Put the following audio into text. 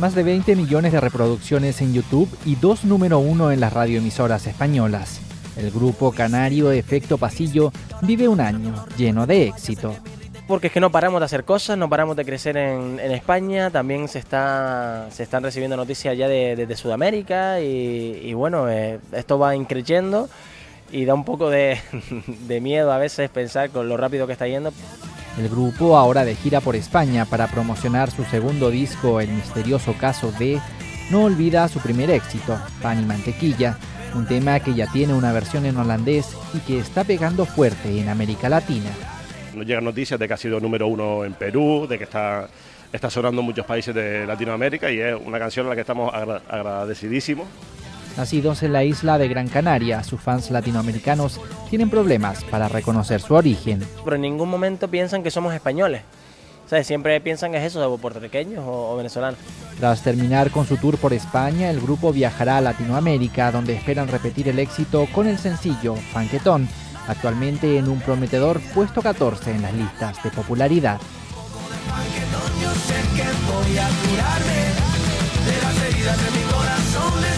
más de 20 millones de reproducciones en YouTube y 2 número 1 en las radioemisoras españolas. El grupo canario Efecto Pasillo vive un año lleno de éxito. Porque es que no paramos de hacer cosas, no paramos de crecer en España, también se están recibiendo noticias ya de Sudamérica y bueno, esto va increciendo y da un poco de miedo a veces pensar con lo rápido que está yendo. El grupo, ahora de gira por España para promocionar su segundo disco, El misterioso caso de, no olvida su primer éxito, Pan y Mantequilla, un tema que ya tiene una versión en holandés y que está pegando fuerte en América Latina. Nos llegan noticias de que ha sido número 1 en Perú, de que está sonando en muchos países de Latinoamérica y es una canción a la que estamos agradecidísimos. Nacidos en la isla de Gran Canaria, sus fans latinoamericanos tienen problemas para reconocer su origen. Pero en ningún momento piensan que somos españoles. O sea, siempre piensan que es eso, de puertorriqueños o venezolanos. Tras terminar con su tour por España, el grupo viajará a Latinoamérica, donde esperan repetir el éxito con el sencillo Fanquetón, actualmente en un prometedor puesto 14 en las listas de popularidad. Yo sé que voy a curarme de las heridas de mi corazón.